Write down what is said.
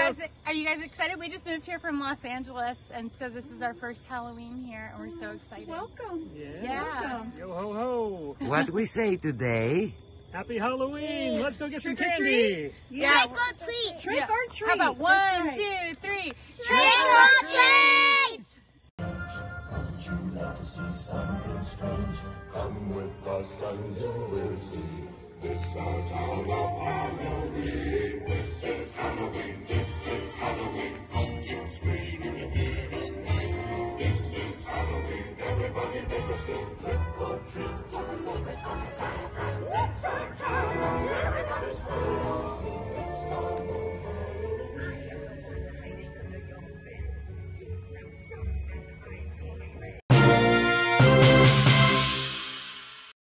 Are you guys excited? We just moved here from Los Angeles, and so this is our first Halloween here, and we're so excited. Welcome. Yeah. Welcome. Yo ho ho. What we say today? Happy Halloween. Let's go get some Trick or candy. Yeah. Trick or treat. Trick or treat. How about one, That's right. 2, 3? Trick or treat. Would you like to see something strange? Come with us and you will see. This our town of Halloween. This is Halloween. This is Halloween. Pumpkins scream in the dead of night. This is Halloween. Everybody make a sing. Trick or treat. Tell the neighbors on the diaphragm. It's our town. Everybody scream. It's our